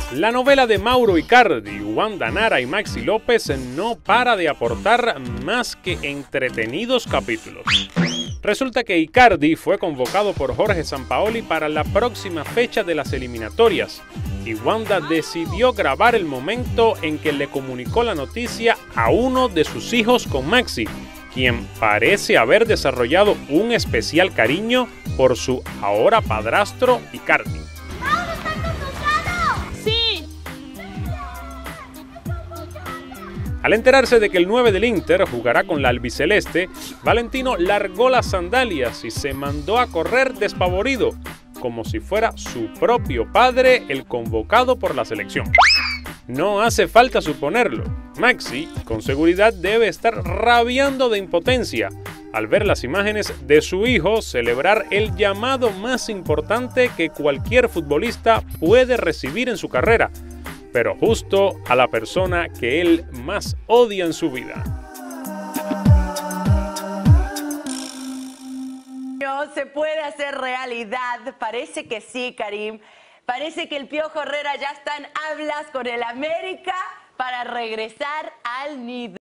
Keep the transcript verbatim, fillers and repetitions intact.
La novela de Mauro Icardi, Wanda Nara y Maxi López no para de aportar más que entretenidos capítulos. Resulta que Icardi fue convocado por Jorge Sampaoli para la próxima fecha de las eliminatorias y Wanda decidió grabar el momento en que le comunicó la noticia a uno de sus hijos con Maxi, quien parece haber desarrollado un especial cariño por su ahora padrastro Icardi. Al enterarse de que el nueve del Inter jugará con la albiceleste, Valentino largó las sandalias y se mandó a correr despavorido, como si fuera su propio padre el convocado por la selección. No hace falta suponerlo, Maxi con seguridad debe estar rabiando de impotencia al ver las imágenes de su hijo celebrar el llamado más importante que cualquier futbolista puede recibir en su carrera, pero justo a la persona que él más odia en su vida. No se puede hacer realidad, parece que sí, Karim. Parece que el Piojo Herrera ya está en hablas con el América para regresar al nido.